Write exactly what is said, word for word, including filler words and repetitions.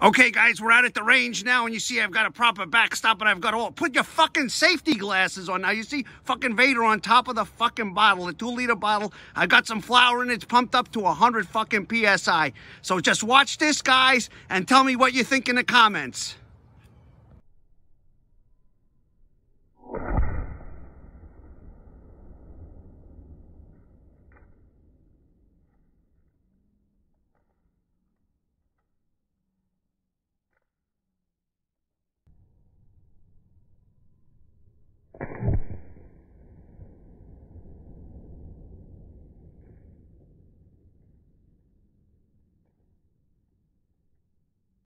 Okay, guys, we're out at the range now, and you see I've got a proper backstop, and I've got all... Put your fucking safety glasses on now. You see fucking Vader on top of the fucking bottle, a two-liter bottle. I've got some flour in it. It's pumped up to one hundred fucking P S I. So just watch this, guys, and tell me what you think in the comments.